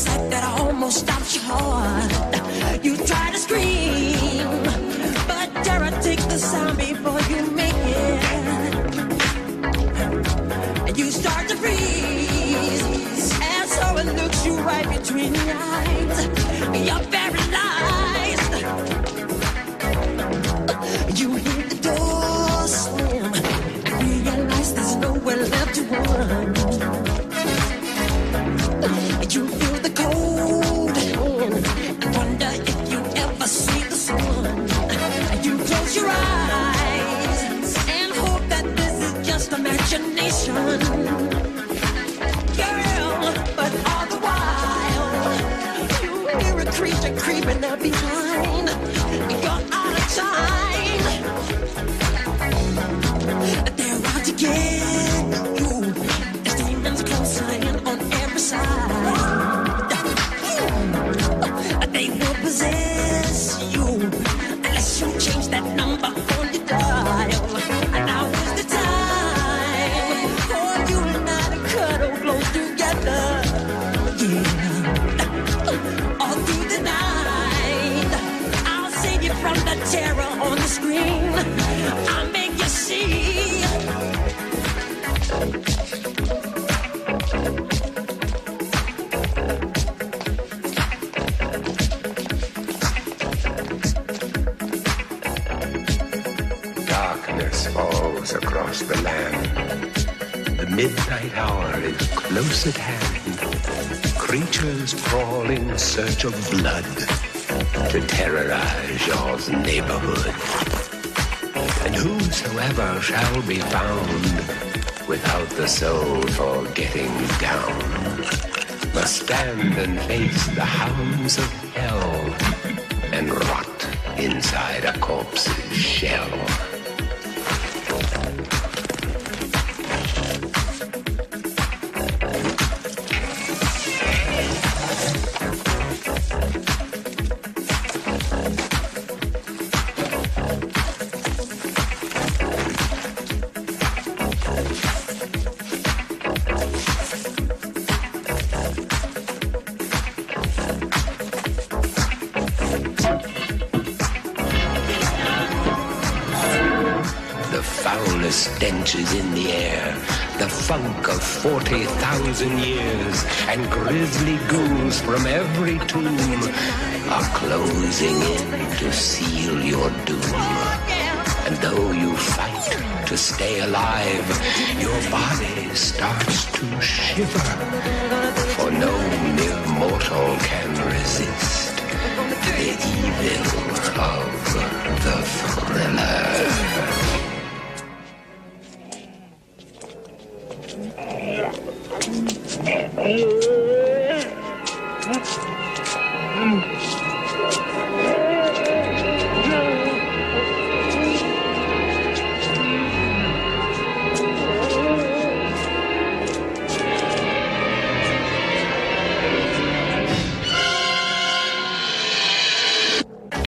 sight that almost stops your heart. You try to scream, but terror takes the sound before you make it. And you start to freeze, and so it looks you right between the eyes. You're paralyzed. You hear the door slam and realize there's nowhere left to run. You feel the cold hand and wonder if you ever see the sun. You close your eyes and hope that this is just imagination, girl. But all the while, you hear a creature creeping up behind. You're out of time. They're out to get you. There's demons closing in on every side. They will possess you unless you change that number on your dial. And now is the time for you and I to cuddle close together. Yeah, all through the night, I'll save you from the terror on the screen. I'll make you see. Darkness falls across the land. The midnight hour is close at hand. Creatures crawl in search of blood to terrorize your neighborhood. And whosoever shall be found without the soul for getting down must stand and face the hounds of hell and rot inside a corpse's shell. Stench is in the air, the funk of 40,000 years, and grisly ghouls from every tomb are closing in to seal your doom. And though you fight to stay alive, your body starts to shiver, for no mere mortal can resist the evil of the thriller. Hello.